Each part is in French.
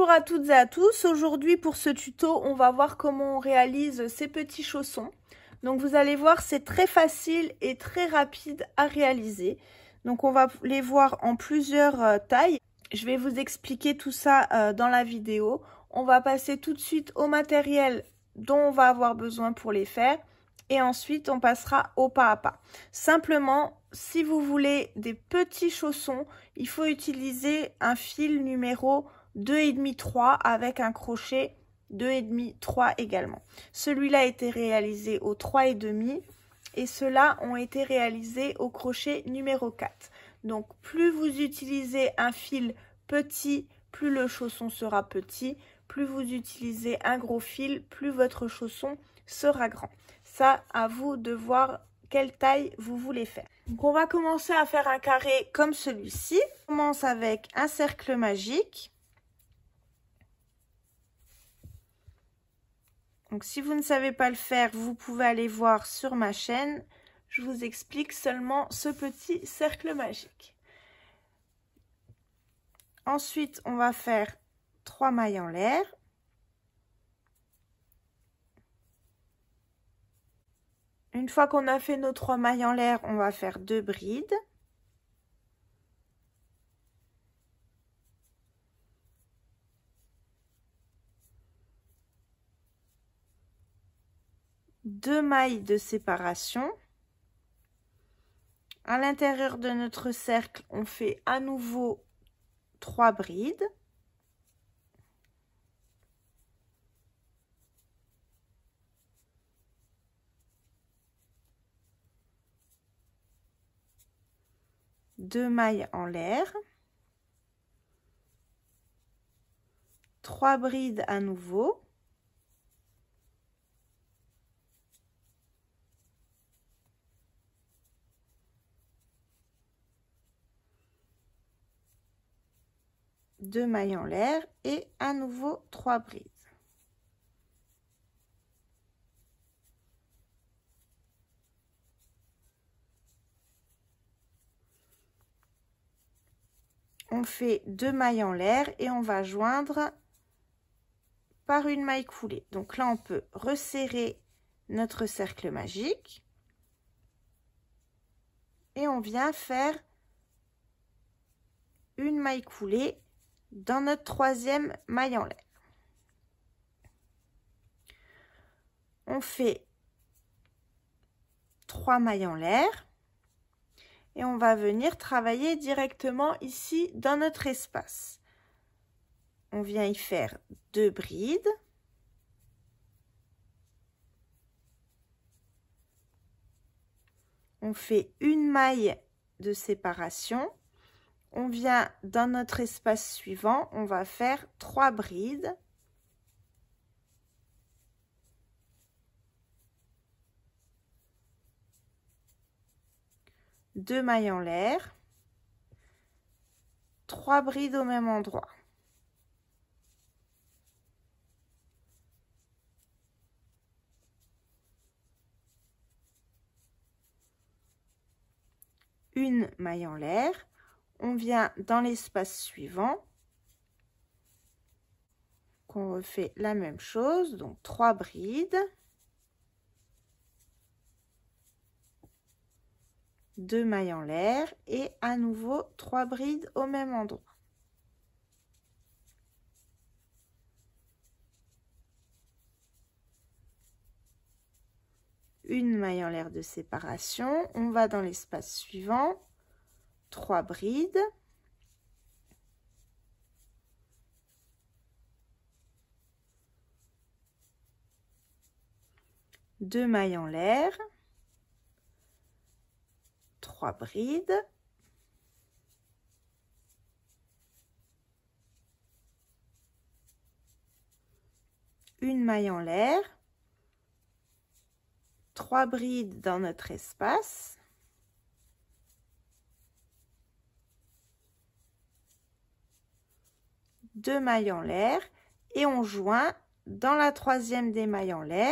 Bonjour à toutes et à tous, aujourd'hui pour ce tuto on va voir comment on réalise ces petits chaussons. Donc vous allez voir, c'est très facile et très rapide à réaliser. Donc on va les voir en plusieurs tailles. Je vais vous expliquer tout ça dans la vidéo. On va passer tout de suite au matériel dont on va avoir besoin pour les faire. Et ensuite on passera au pas à pas. Simplement, si vous voulez des petits chaussons, il faut utiliser un fil numéro 2,5-3 avec un crochet 2,5-3 également. Celui-là a été réalisé au 3,5 et ceux-là ont été réalisés au crochet numéro 4. Donc plus vous utilisez un fil petit, plus le chausson sera petit. Plus vous utilisez un gros fil, plus votre chausson sera grand. Ça, à vous de voir quelle taille vous voulez faire. Donc on va commencer à faire un carré comme celui-ci. On commence avec un cercle magique. Donc si vous ne savez pas le faire, vous pouvez aller voir sur ma chaîne. Je vous explique seulement ce petit cercle magique. Ensuite, on va faire 3 mailles en l'air. Une fois qu'on a fait nos 3 mailles en l'air, on va faire 2 brides. Deux mailles de séparation. À l'intérieur de notre cercle, on fait à nouveau 3 brides. Deux mailles en l'air. 3 brides à nouveau. Deux mailles en l'air et à nouveau 3 brides. On fait 2 mailles en l'air et on va joindre par une maille coulée. Donc là, on peut resserrer notre cercle magique et on vient faire une maille coulée dans notre troisième maille en l'air. On fait 3 mailles en l'air et on va venir travailler directement ici dans notre espace. On vient y faire 2 brides. On fait une maille de séparation. On vient dans notre espace suivant, on va faire 3 brides. Deux mailles en l'air. 3 brides au même endroit. Une maille en l'air. On vient dans l'espace suivant. On refait la même chose, donc 3 brides. 2 mailles en l'air et à nouveau 3 brides au même endroit. Une maille en l'air de séparation, on va dans l'espace suivant, 3 brides. Deux mailles en l'air. 3 brides. Une maille en l'air. 3 brides dans notre espace. Deux mailles en l'air et on joint dans la troisième des mailles en l'air.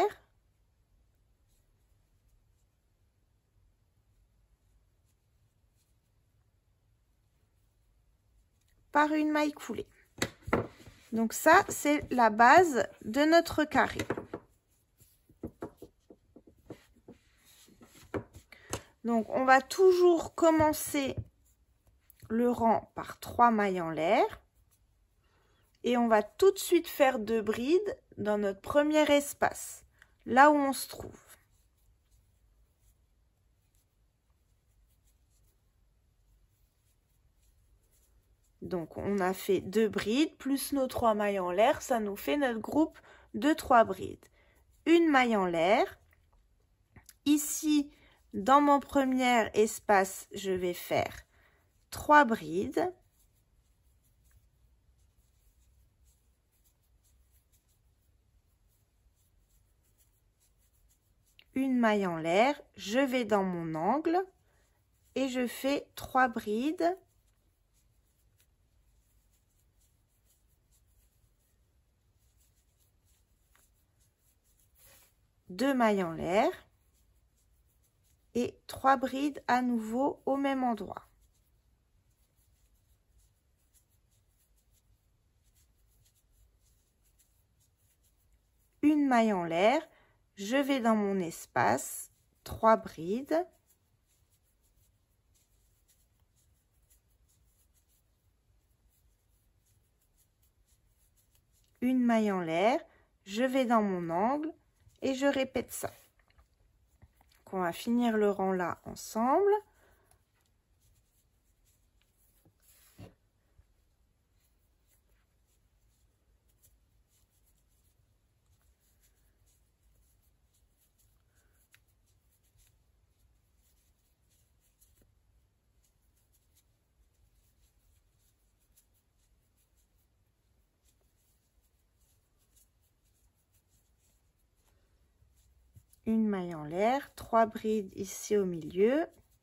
Par une maille coulée. Donc ça, c'est la base de notre carré. Donc, on va toujours commencer le rang par 3 mailles en l'air. Et on va tout de suite faire 2 brides dans notre premier espace, là où on se trouve. Donc, on a fait 2 brides, plus nos 3 mailles en l'air, ça nous fait notre groupe de 3 brides. Une maille en l'air. Ici, dans mon premier espace, je vais faire 3 brides. Une maille en l'air, je vais dans mon angle et je fais 3 brides. Deux mailles en l'air et 3 brides à nouveau au même endroit. Une maille en l'air, je vais dans mon espace, 3 brides. Une maille en l'air, je vais dans mon angle et je répète ça. Donc on va finir le rang là ensemble. Une maille en l'air, 3 brides ici au milieu.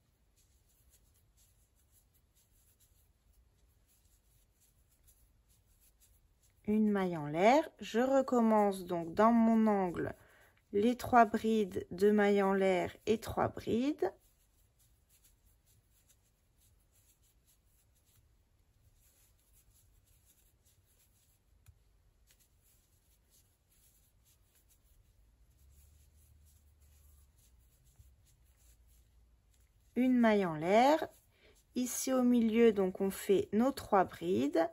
Une maille en l'air, je recommence donc dans mon angle les 3 brides, 2 mailles en l'air et 3 brides. Une maille en l'air, ici au milieu donc on fait nos 3 brides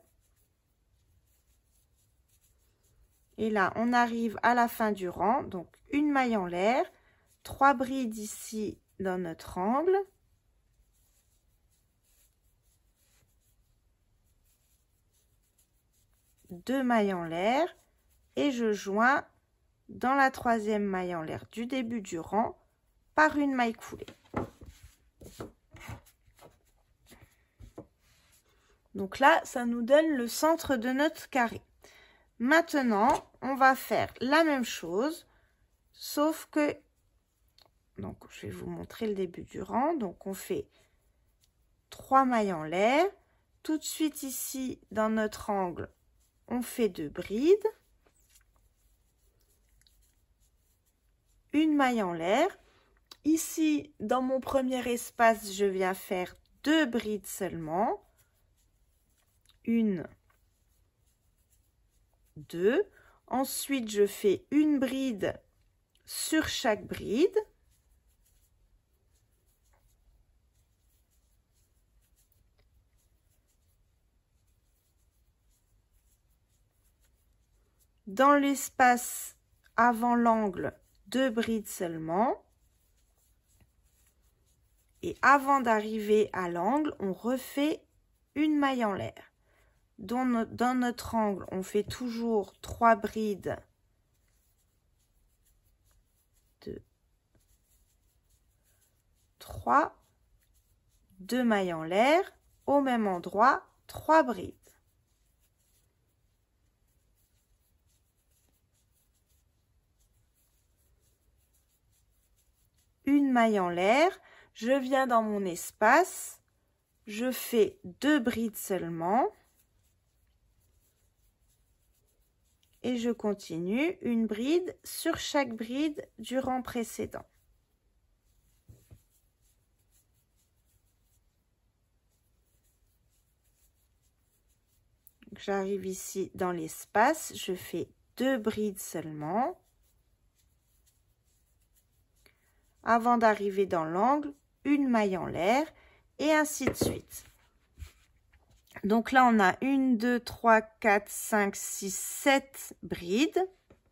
et là on arrive à la fin du rang, donc une maille en l'air, 3 brides ici dans notre angle, deux mailles en l'air et je joins dans la 3e maille en l'air du début du rang par une maille coulée. Donc là, ça nous donne le centre de notre carré. Maintenant, on va faire la même chose, sauf que, donc je vais vous montrer le début du rang. Donc on fait 3 mailles en l'air. Tout de suite ici, dans notre angle, on fait 2 brides. Une maille en l'air. Ici, dans mon premier espace, je viens faire 2 brides seulement. Une, 2. Ensuite, je fais une bride sur chaque bride. Dans l'espace avant l'angle, 2 brides seulement. Et avant d'arriver à l'angle, on refait une maille en l'air. Dans notre angle, on fait toujours 3 brides. 2, 3, 2 mailles en l'air, au même endroit, 3 brides. Une maille en l'air, je viens dans mon espace, je fais 2 brides seulement. Et je continue une bride sur chaque bride du rang précédent. j'arrive ici dans l'espace, je fais 2 brides seulement. Avant d'arriver dans l'angle, une maille en l'air et ainsi de suite. Donc là, on a 1, 2, 3, 4, 5, 6, 7 brides.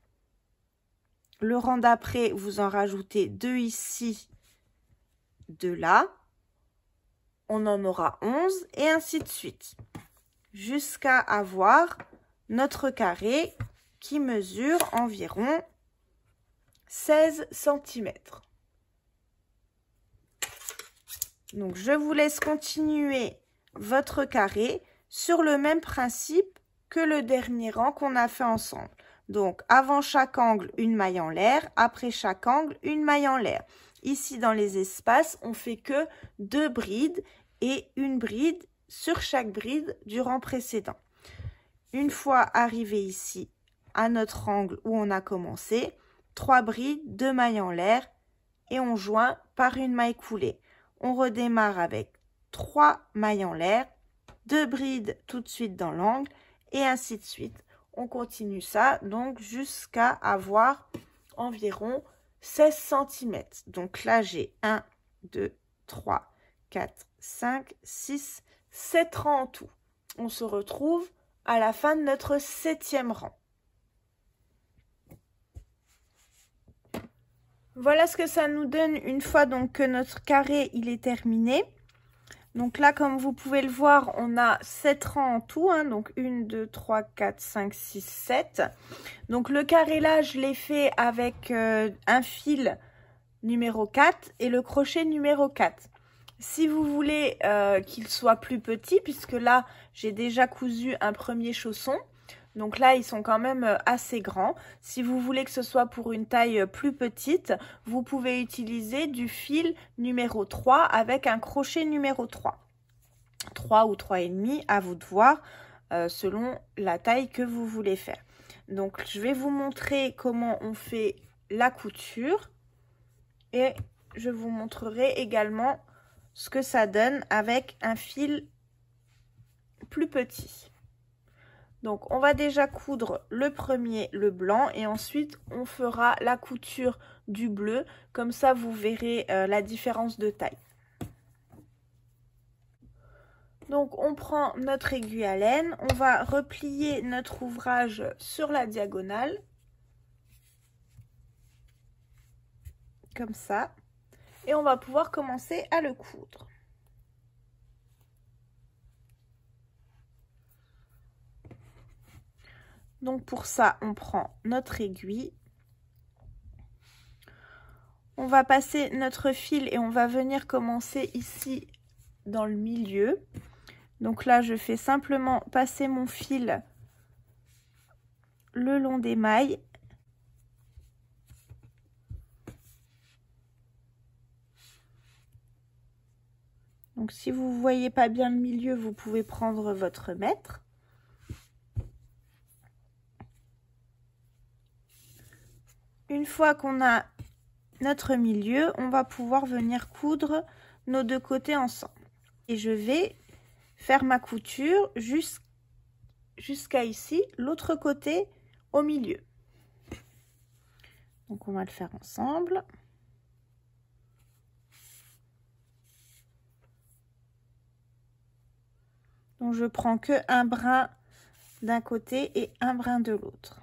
Le rang d'après, vous en rajoutez 2 ici, 2 là. On en aura 11 et ainsi de suite. Jusqu'à avoir notre carré qui mesure environ 16 cm. Donc, je vous laisse continuer votre carré sur le même principe que le dernier rang qu'on a fait ensemble. Donc, avant chaque angle, une maille en l'air. Après chaque angle, une maille en l'air. Ici, dans les espaces, on fait que 2 brides et une bride sur chaque bride du rang précédent. Une fois arrivé ici à notre angle où on a commencé, 3 brides, 2 mailles en l'air et on joint par une maille coulée. On redémarre avec 3 mailles en l'air, 2 brides tout de suite dans l'angle et ainsi de suite. On continue ça donc jusqu'à avoir environ 16 cm. Donc là, j'ai 1, 2, 3, 4, 5, 6, 7 rangs en tout. On se retrouve à la fin de notre 7e rang. Voilà ce que ça nous donne une fois donc que notre carré il est terminé. Donc là, comme vous pouvez le voir, on a 7 rangs en tout. Hein, donc 1, 2, 3, 4, 5, 6, 7. Donc le carré là, je l'ai fait avec un fil numéro 4 et le crochet numéro 4. Si vous voulez qu'il soit plus petit, puisque là, j'ai déjà cousu un premier chausson. Donc là, ils sont quand même assez grands. Si vous voulez que ce soit pour une taille plus petite, vous pouvez utiliser du fil numéro 3 avec un crochet numéro 3. 3 ou 3,5, à vous de voir, selon la taille que vous voulez faire. Donc, je vais vous montrer comment on fait la couture. Et je vous montrerai également ce que ça donne avec un fil plus petit. Donc, on va déjà coudre le premier, le blanc, et ensuite, on fera la couture du bleu. Comme ça, vous verrez la différence de taille. Donc, on prend notre aiguille à laine, on va replier notre ouvrage sur la diagonale. Comme ça. Et on va pouvoir commencer à le coudre. Donc pour ça, on prend notre aiguille. On va passer notre fil et on va venir commencer ici dans le milieu. Donc là, je fais simplement passer mon fil le long des mailles. Donc si vous ne voyez pas bien le milieu, vous pouvez prendre votre mètre. Une fois qu'on a notre milieu, on va pouvoir venir coudre nos deux côtés ensemble. Et je vais faire ma couture jusqu'à ici, l'autre côté au milieu. Donc on va le faire ensemble. Donc je prends que un brin d'un côté et un brin de l'autre.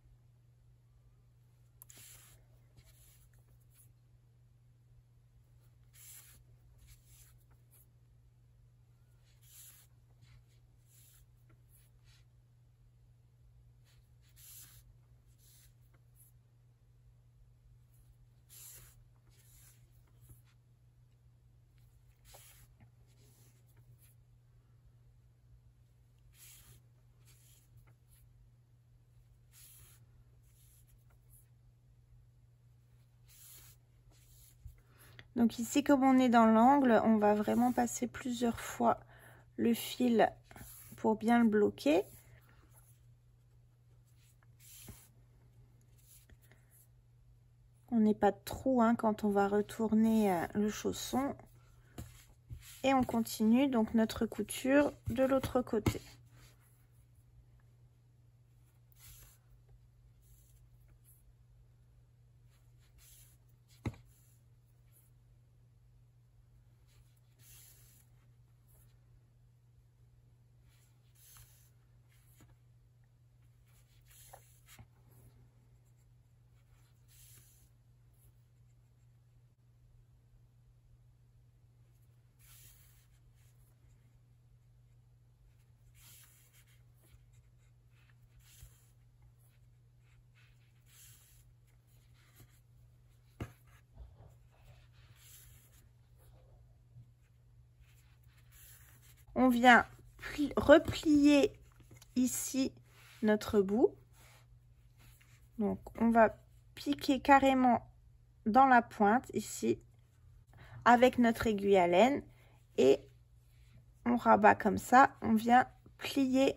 Donc ici, comme on est dans l'angle, on va vraiment passer plusieurs fois le fil pour bien le bloquer. On n'est pas de trou hein, quand on va retourner le chausson. Et on continue donc notre couture de l'autre côté. on vient replier ici notre bout. Donc on va piquer carrément dans la pointe ici avec notre aiguille à laine et on rabat comme ça, on vient plier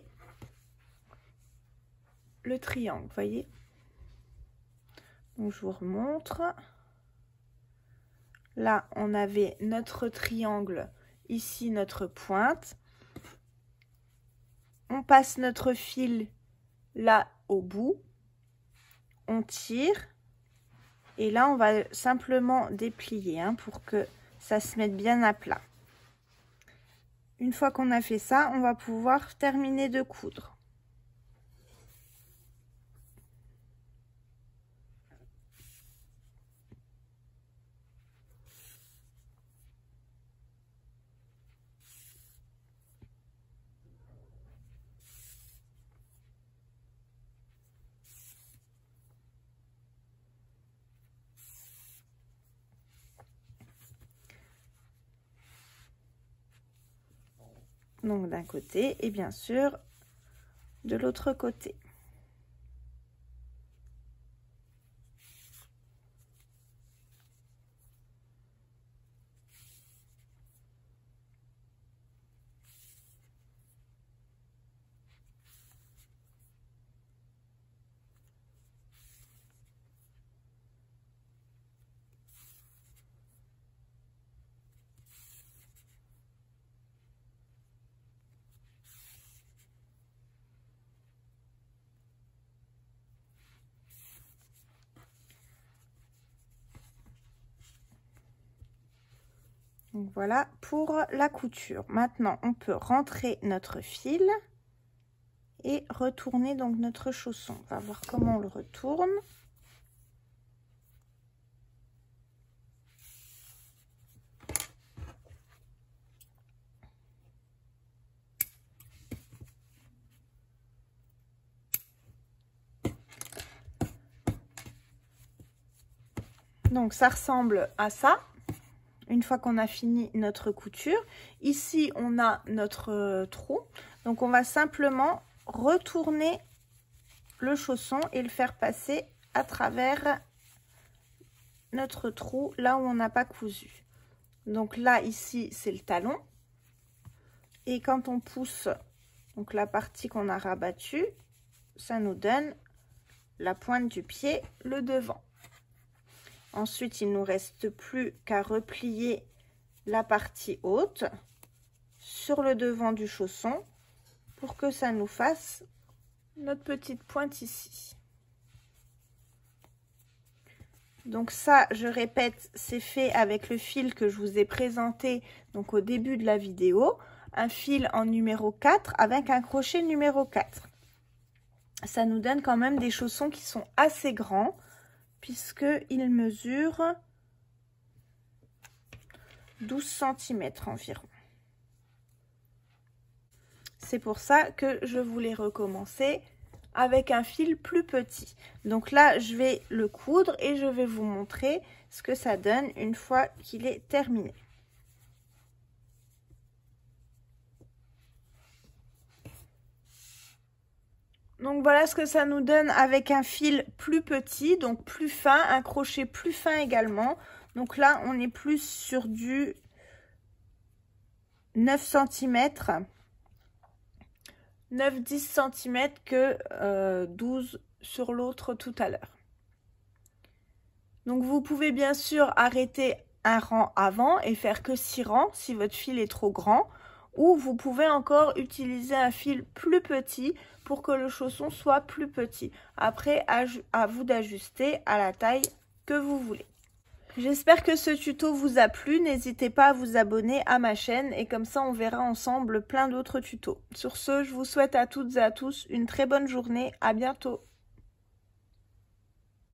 le triangle, vous voyez. Donc je vous remontre. Là, on avait notre triangle, ici notre pointe. On passe notre fil là au bout. On tire. Et là, on va simplement déplier hein, pour que ça se mette bien à plat. Une fois qu'on a fait ça, on va pouvoir terminer de coudre. Donc d'un côté et bien sûr de l'autre côté. Donc voilà pour la couture. Maintenant, on peut rentrer notre fil et retourner donc notre chausson. On va voir comment on le retourne. Donc ça ressemble à ça. Une fois qu'on a fini notre couture, ici on a notre trou, donc on va simplement retourner le chausson et le faire passer à travers notre trou là où on n'a pas cousu. Donc là ici c'est le talon et quand on pousse donc la partie qu'on a rabattue, ça nous donne la pointe du pied, le devant. Ensuite, il ne nous reste plus qu'à replier la partie haute sur le devant du chausson pour que ça nous fasse notre petite pointe ici. Donc ça, je répète, c'est fait avec le fil que je vous ai présenté donc au début de la vidéo, un fil en numéro 4 avec un crochet numéro 4. Ça nous donne quand même des chaussons qui sont assez grands, puisqu'il mesure 12 cm environ. C'est pour ça que je voulais recommencer avec un fil plus petit. Donc là, je vais le coudre et je vais vous montrer ce que ça donne une fois qu'il est terminé. Donc voilà ce que ça nous donne avec un fil plus petit, donc plus fin, un crochet plus fin également. Donc là, on est plus sur du 9 cm, 9-10 cm que 12 sur l'autre tout à l'heure. Donc vous pouvez bien sûr arrêter un rang avant et faire que 6 rangs si votre fil est trop grand. Ou vous pouvez encore utiliser un fil plus petit pour que le chausson soit plus petit. Après, à vous d'ajuster à la taille que vous voulez. J'espère que ce tuto vous a plu. N'hésitez pas à vous abonner à ma chaîne et comme ça on verra ensemble plein d'autres tutos. Sur ce, je vous souhaite à toutes et à tous une très bonne journée. À bientôt.